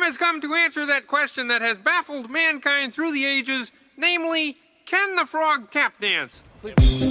has come to answer that question that has baffled mankind through the ages, namely, can the frog tap dance? Please.